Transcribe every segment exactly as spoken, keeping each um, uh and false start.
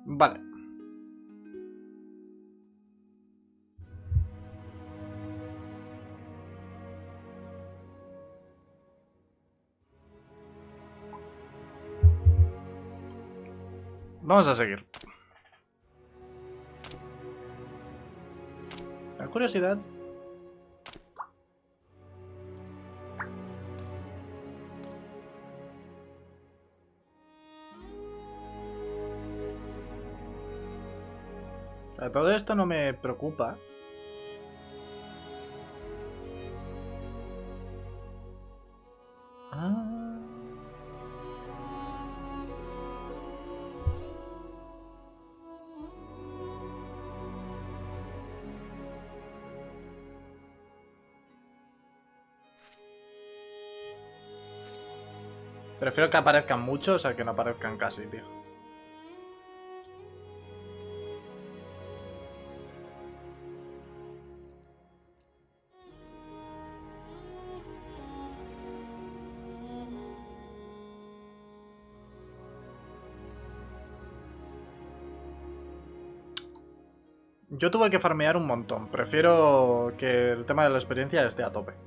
Vale. Vamos a seguir. La curiosidad. Todo esto no me preocupa. Ah. Prefiero que aparezcan muchos a que no aparezcan casi, tío. Yo tuve que farmear un montón. Prefiero que el tema de la experiencia esté a tope.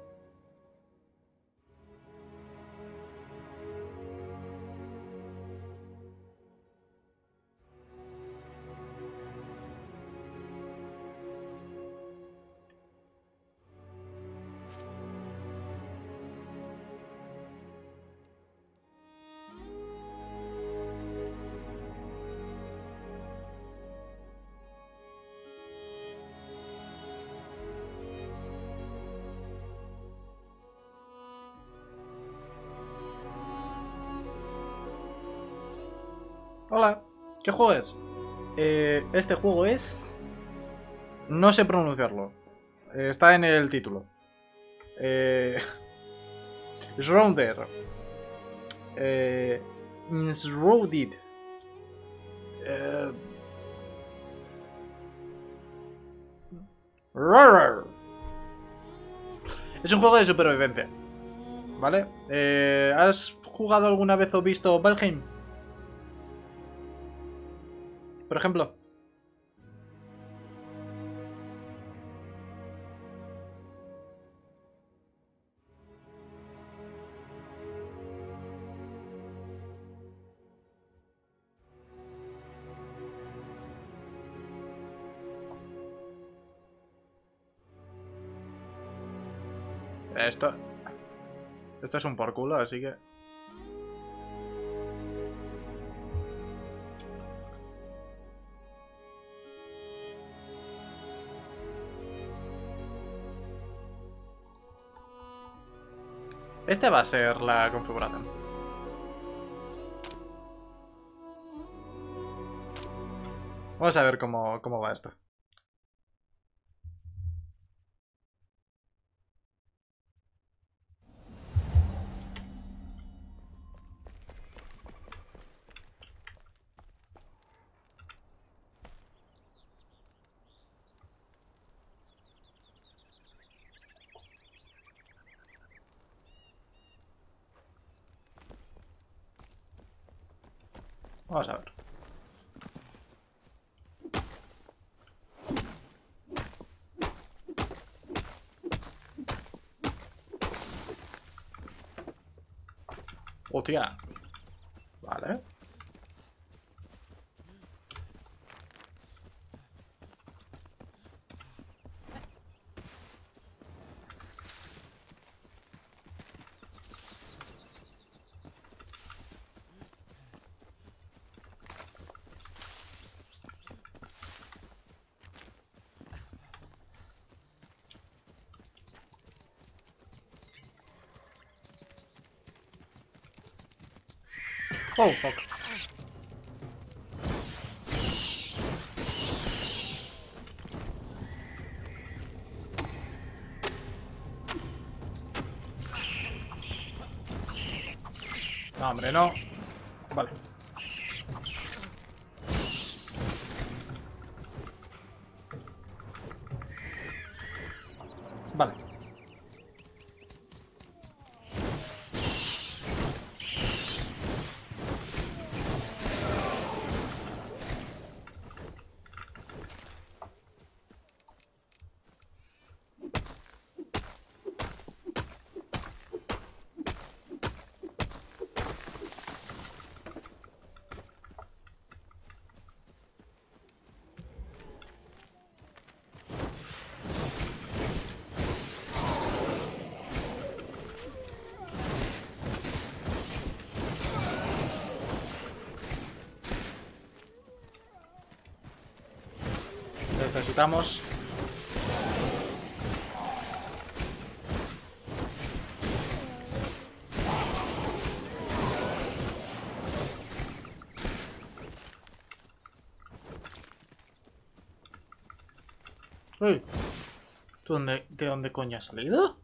Hola, ¿qué juego es? Eh, este juego es... No sé pronunciarlo. Eh, está en el título. Eh... Shrouder. Eh... Shrouded. Eh... Roar. Es un juego de supervivencia. ¿Vale? Eh... ¿Has jugado alguna vez o visto Valheim? Por ejemplo. Esto... Esto es un por culo, así que... Este va a ser la configuración. Vamos a ver cómo, cómo va esto. Vamos a ver. Hostia. Vale. Oh, fuck. No, hombre, no. Vale. Vale. necesitamos. Uy, ¿tú dónde, de dónde coño has salido?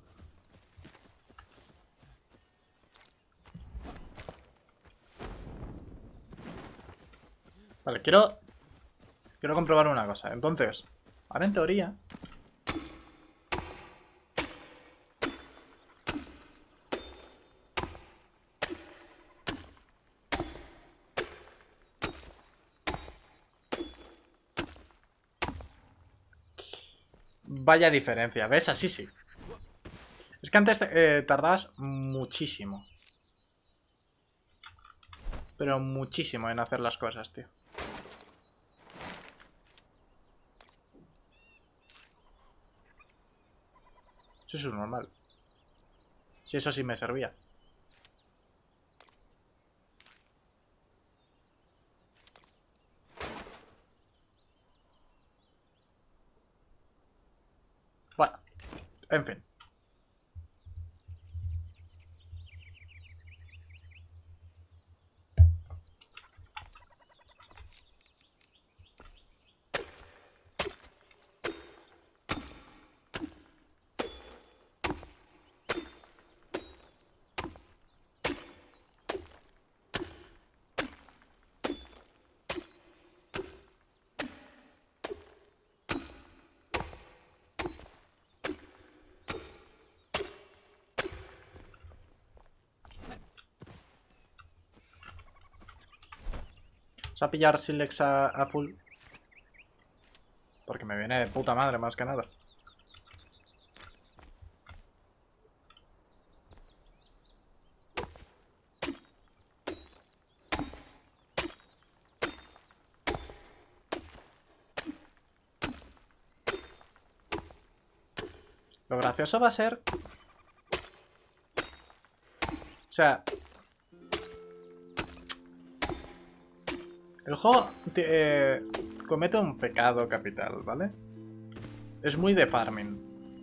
Vale, quiero... Quiero comprobar una cosa. Entonces, ahora en teoría... Vaya diferencia, ¿ves? Así sí. Es que antes eh, tardabas muchísimo. Pero muchísimo en hacer las cosas, tío. Eso es normal. Si eso sí me servía. Bueno, en fin. Vamos a pillar Silex a, a full. Porque me viene de puta madre, más que nada. Lo gracioso va a ser... O sea... El juego eh, comete un pecado capital, ¿vale? Es muy de farming.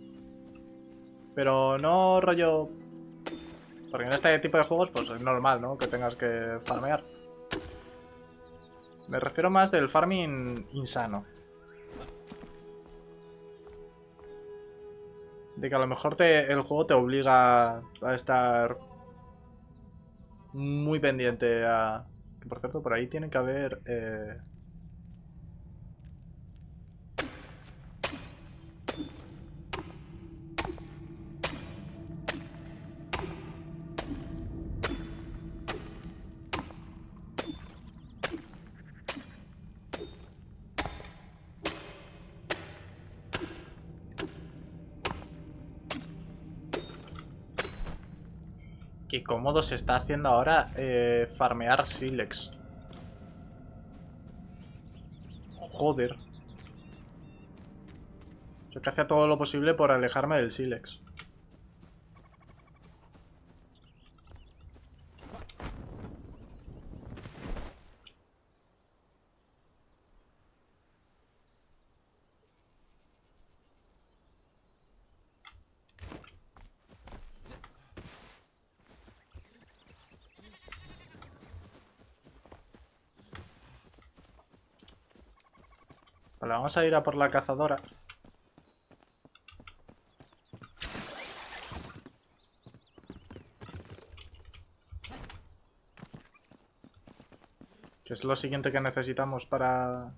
Pero no rollo... Porque en este tipo de juegos pues es normal, ¿no? Que tengas que farmear. Me refiero más del farming insano. De que a lo mejor te, el juego te obliga a estar muy pendiente a... Que por cierto, por ahí tiene que haber... Eh... Qué cómodo se está haciendo ahora eh, farmear Silex. Joder. Yo que hacía todo lo posible por alejarme del Silex. Vale, vamos a ir a por la cazadora. Que es lo siguiente que necesitamos para...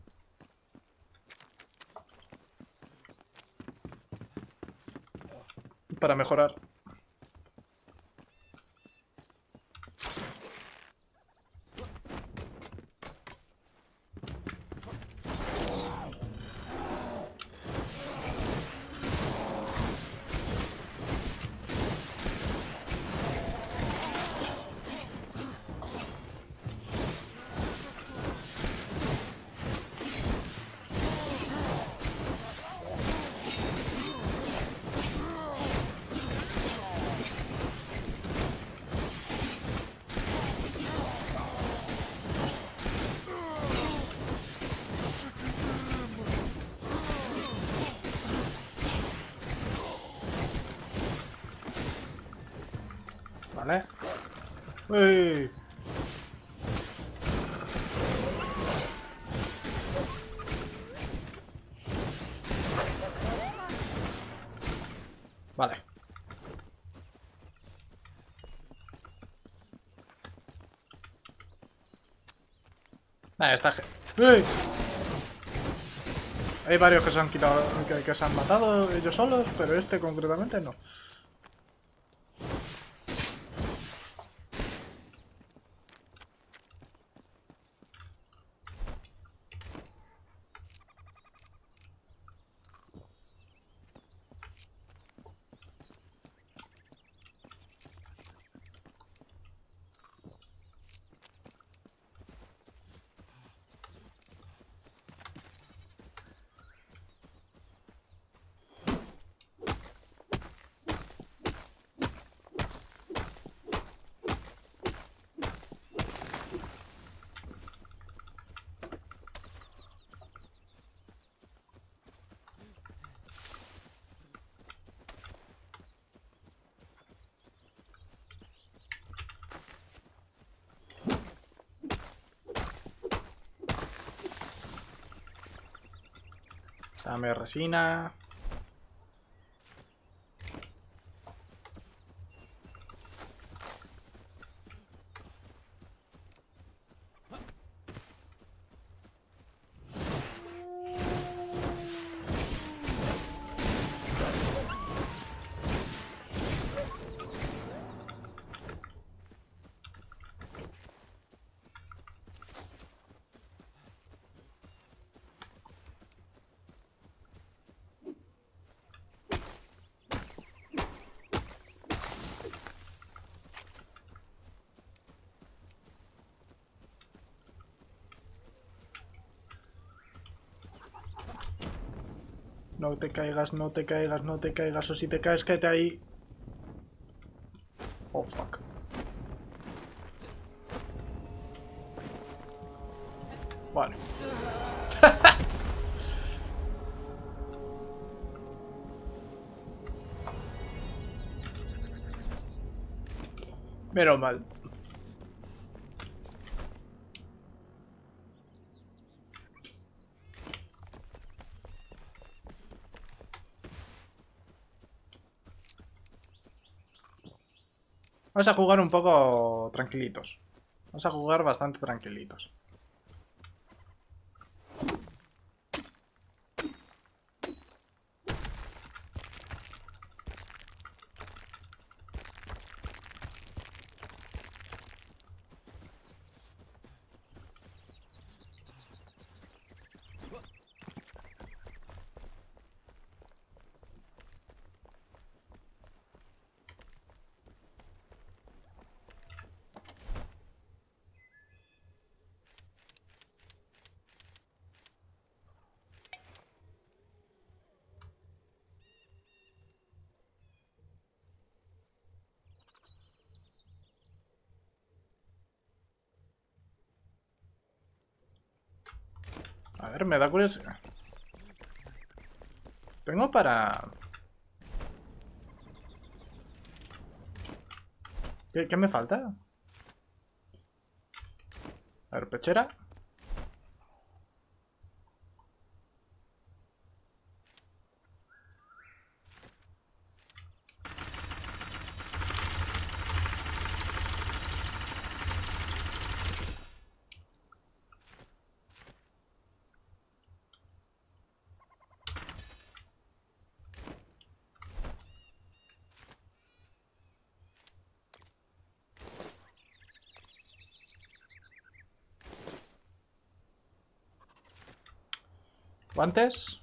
Para mejorar. Vale. Uy. Vale. Nada, está... ¡Uy! Hay varios que se han quitado, que, que se han matado ellos solos, pero este concretamente no. Dame resina. No te caigas, no te caigas, no te caigas. O si te caes, quédate ahí. Oh, fuck. Vale. Menos mal. Vamos a jugar un poco tranquilitos. Vamos a jugar bastante tranquilitos. A ver, me da curiosidad. Tengo para... ¿Qué, qué me falta? A ver, pechera. Guantes.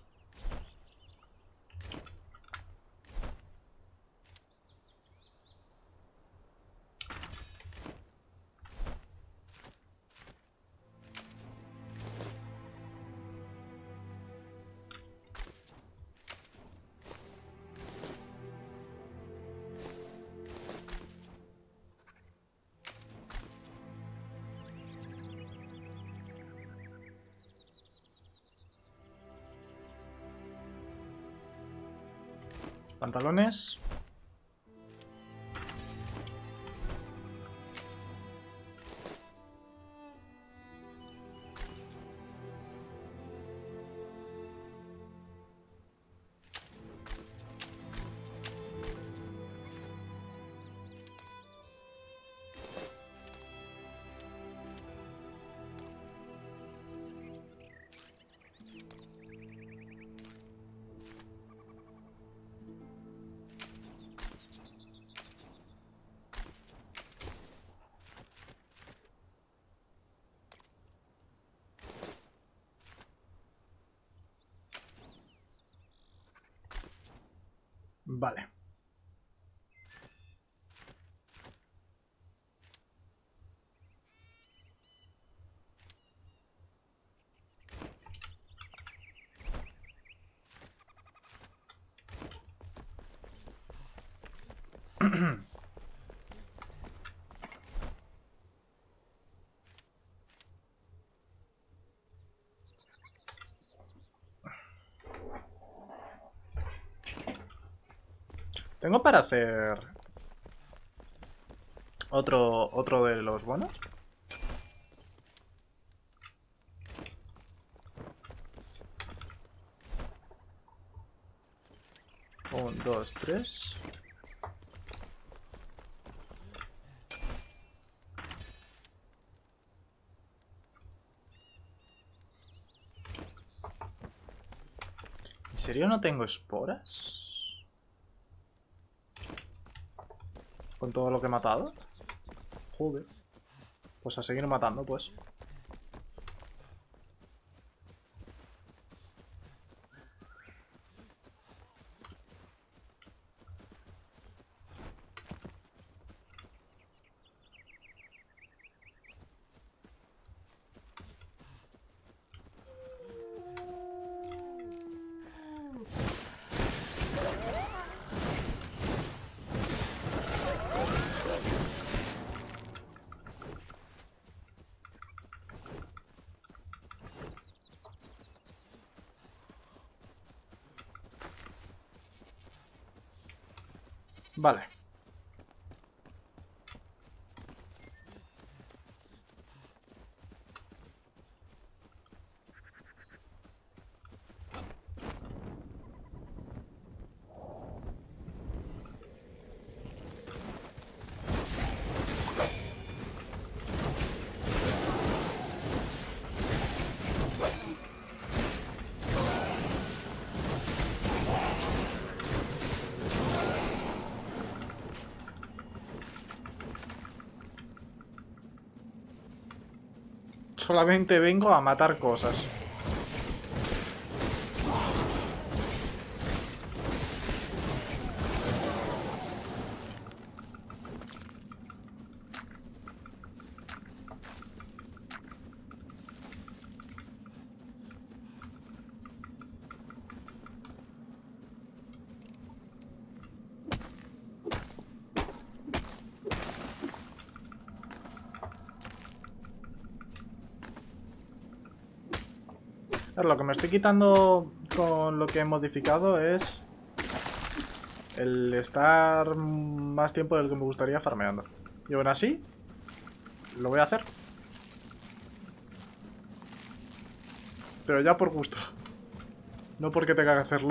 Pantalones. Vale. Tengo para hacer otro otro de los bonos. Un, dos, tres. ¿En serio no tengo esporas? Con todo lo que he matado. Joder. Pues a seguir matando, pues. Vale. Solamente vengo a matar cosas. A ver, lo que me estoy quitando con lo que he modificado es el estar más tiempo del que me gustaría farmeando. Y aún así, lo voy a hacer. Pero ya por gusto. No porque tenga que hacerlo.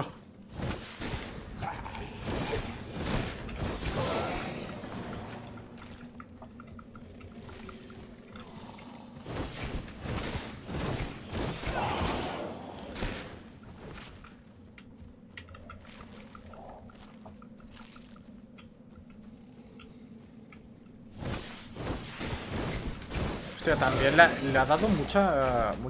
Hostia, también le, le ha dado mucha...